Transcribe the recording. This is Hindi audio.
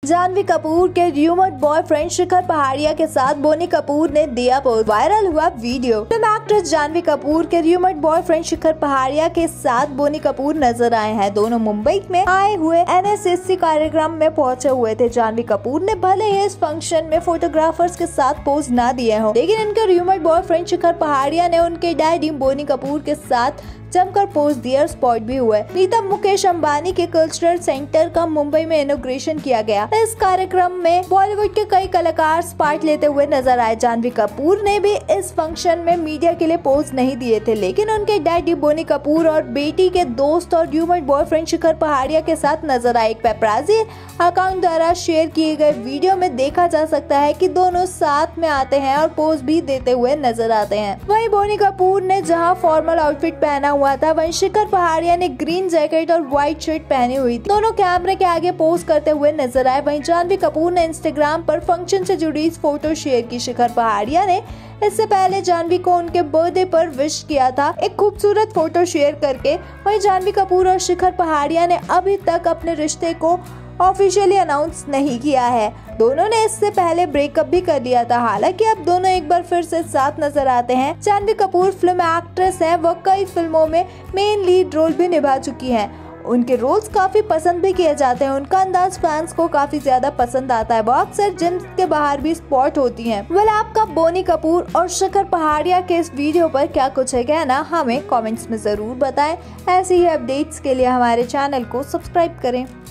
जानवी कपूर के र्यूमर्ड बॉयफ्रेंड शिखर पहाड़िया के साथ बोनी कपूर ने दिया पोज, वायरल हुआ video. Film actress Janhvi Kapoor के र्यूमर्ड बॉयफ्रेंड शिखर पहाड़िया के साथ बोनी कपूर नजर आए हैं। दोनों मुंबई में आए हुए NSSC कार्यक्रम में पहुंचे हुए थे। जानवी कपूर ने भले ही इस फंक्शन में फोटोग्राफर्स के साथ पोज ना दिए हो, लेकिन इनके र्यूमर्ड बॉयफ्रेंड शिखर पहाड़िया ने उनके डैडी बोनी कपूर के साथ जमकर पोज दिया और स्पॉट भी हुए। नीतम मुकेश अंबानी के कल्चरल सेंटर का मुंबई में इनॉग्रेशन किया गया। इस कार्यक्रम में बॉलीवुड के कई कलाकार पार्ट लेते हुए नजर आए। जानवी कपूर ने भी इस फंक्शन में मीडिया के लिए पोज नहीं दिए थे, लेकिन उनके डैडी बोनी कपूर और बेटी के दोस्त और र्यूमर्ड बॉयफ्रेंड शिखर पहाड़िया के साथ नजर आए। एक पेपराजी अकाउंट द्वारा शेयर किए गए वीडियो में देखा जा सकता है कि दोनों साथ में आते हैं और पोज भी देते हुए नजर आते हैं। वहीं बोनी कपूर ने जहां फॉर्मल आउटफिट पहना हुआ था, वहीं शिखर पहाड़िया ने ग्रीन जैकेट और व्हाइट शर्ट पहनी हुई थी। दोनों कैमरे के आगे पोज करते हुए नजर आए। वहीं जानवी कपूर ने इंस्टाग्राम पर फंक्शन से जुड़ी इस फोटो शेयर की। शिखर पहाड़िया ने इससे पहले जानवी को उनके बर्थडे पर विश किया था एक खूबसूरत फोटो शेयर करके। वहीं जानवी कपूर और शिखर पहाड़िया ने अभी तक अपने रिश्ते को ऑफिशियली अनाउंस नहीं किया है। दोनों ने इससे पहले ब्रेकअप भी कर लिया था। हालांकि अब दोनों एक बार फिर से साथ नजर आते हैं। जानवी कपूर फिल्म एक्ट्रेस है, वह कई फिल्मों में मेन लीड रोल भी निभा चुकी हैं। उनके रोल्स काफी पसंद भी किए जाते हैं। उनका अंदाज फैंस को काफी ज्यादा पसंद आता है। वो अक्सर जिम के बाहर भी स्पॉट होती हैं। वेल, आपका बोनी कपूर और शिखर पहाड़िया के इस वीडियो पर क्या कुछ है कहना, हमें कमेंट्स में जरूर बताएं। ऐसी ही अपडेट्स के लिए हमारे चैनल को सब्सक्राइब करें।